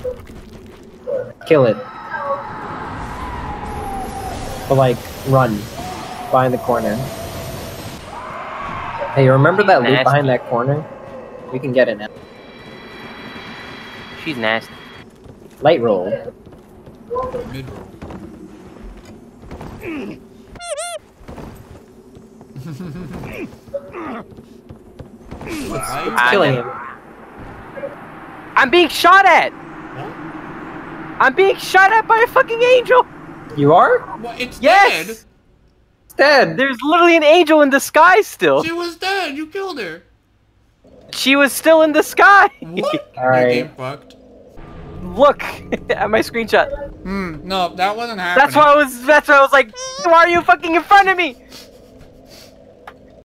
Kill it. But like, run. Behind the corner. Hey, remember that loot behind that corner? We can get it now. She's nasty. Light roll. Mid roll. It's killing him. I'm being shot at! What? I'm being shot at by a fucking angel! You are? What? It's Yes! dead! It's dead! There's literally an angel in the sky still! She was dead! You killed her! She was still in the sky! What? Alright. Your game fucked. Look at my screenshot. No, that wasn't happening. That's why I was like, why are you fucking in front of me?